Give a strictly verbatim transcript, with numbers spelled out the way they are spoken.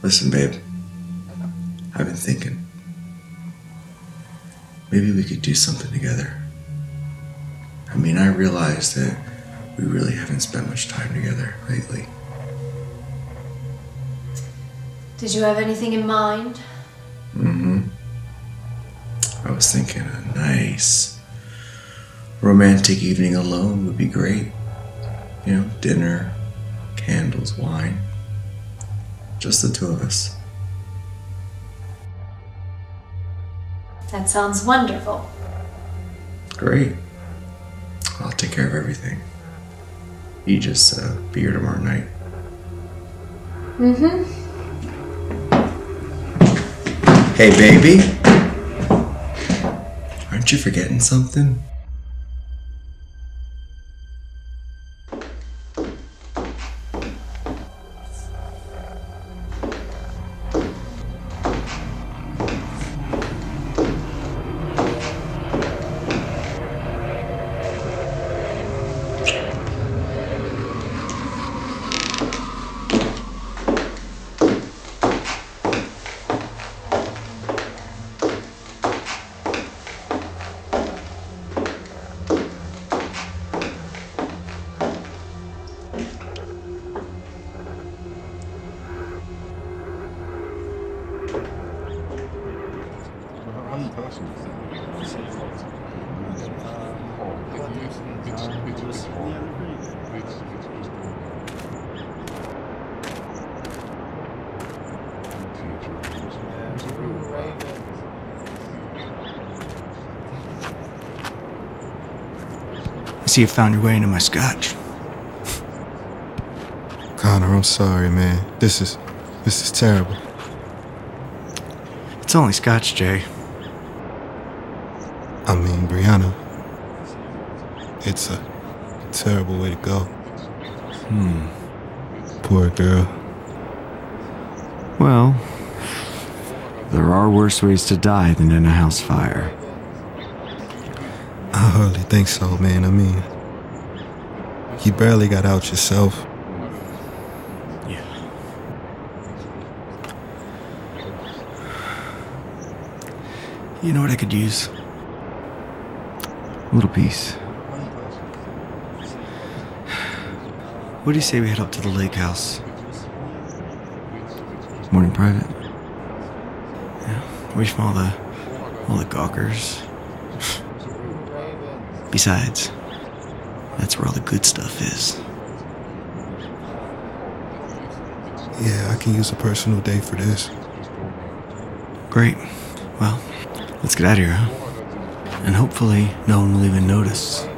Listen, babe. I've been thinking. Maybe we could do something together. I mean, I realize that we really haven't spent much time together lately. Did you have anything in mind? Mm-hmm. I was thinking a nice romantic evening alone would be great. You know, dinner, candles, wine. Just the two of us. That sounds wonderful. Great. I'll take care of everything. You just uh, be here tomorrow night. Mm-hmm. Hey, baby. Aren't you forgetting something? I see you found your way into my scotch. Connor, I'm sorry, man. This is... this is terrible. It's only scotch, Jay. I mean, Brianna. It's a terrible way to go. Hmm. Poor girl. Well, there are worse ways to die than in a house fire. I hardly think so, man. I mean, you barely got out yourself. Yeah. You know what I could use? A little peace. What do you say we head up to the lake house? Morning private? Yeah, away from all the, all the gawkers. Besides, that's where all the good stuff is. Yeah, I can use a personal day for this. Great. Well, let's get out of here, huh? And hopefully no one will even notice.